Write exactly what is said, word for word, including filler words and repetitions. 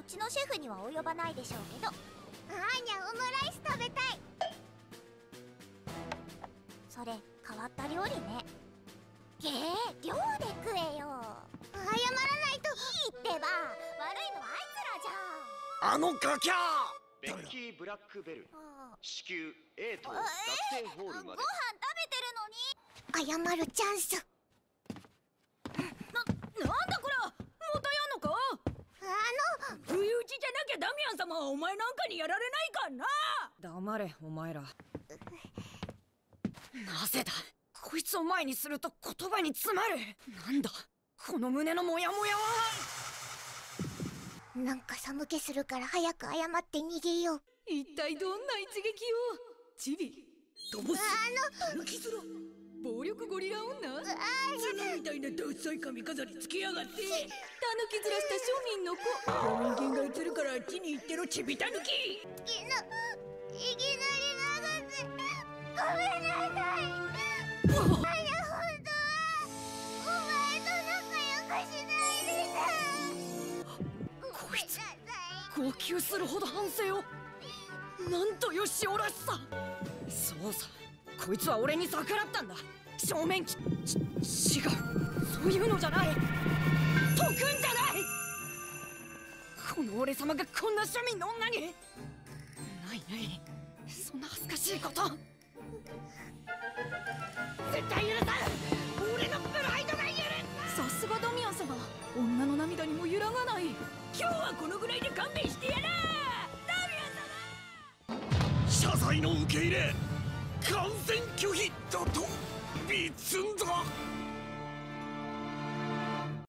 ちのシェフには及ばないでしょうけど。あーにゃ、オムライス食べたい。それ変わった料理ね。げえ、量で食えよ。謝らないと。いいってば、悪いのはあいつらじゃん。 あのガキャーベッキー・ブラックベル、至急 A 棟学生ホールまで。 ご飯食べてるのに。謝るチャンス。 な、なんだこら、またやんのか。 あの不意打ちじゃなきゃダミアン様はお前なんかにやられないかな。 黙れお前ら。なぜだ、こいつを前にすると言葉に詰まる。なんだこの胸のモヤモヤは。 なんか寒気するから早く謝って逃げよう。 一体どんな一撃を。チビ、どうする。歩きづら暴力ゴリラ女。自分みたいなダサい髪飾りつけやがって。たぬきずらした庶民の子。人間が映るからあっちに行ってろ、ちびたぬき。 いきな、いきなり流せ。ごめんなさい。あら、本当はお前と仲良くしないでさ。 こいつ号泣するほど反省を。なんとよしおらしさ。そうさ、こいつは俺に逆らったんだ。正面きち違う、そういうのじゃない。解くんじゃない。この俺様がこんな庶民の女に。ないない、そんな恥ずかしいこと。絶対許さん。俺のプライドが許さん。 さすがダミアン様、女の涙にも揺らがない。今日はこのぐらいで勘弁してやら。ダミアン様、 謝罪の受け入れ完全拒否だとビツンだ。